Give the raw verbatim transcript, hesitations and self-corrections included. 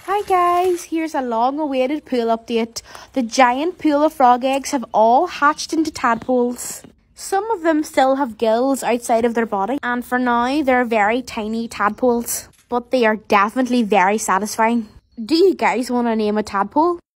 Hi guys, here's a long-awaited pool update. The giant pool of frog eggs have all hatched into tadpoles. Some of them still have gills outside of their body, and for now they're very tiny tadpoles, but they are definitely very satisfying. Do you guys want to name a tadpole?